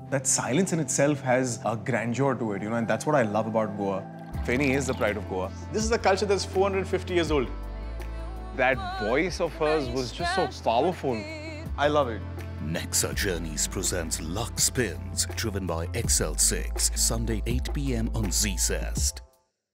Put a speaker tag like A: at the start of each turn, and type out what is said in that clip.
A: That silence in itself has a grandeur to it, you know, and that's what I love about Goa. Feni is the pride of Goa.
B: This is a culture that's 450 years old.
A: That voice of hers was just so powerful. I love it.
C: Nexa Journeys presents Luxe Spins, driven by XL6, Sunday 8 p.m. on Zee Zest.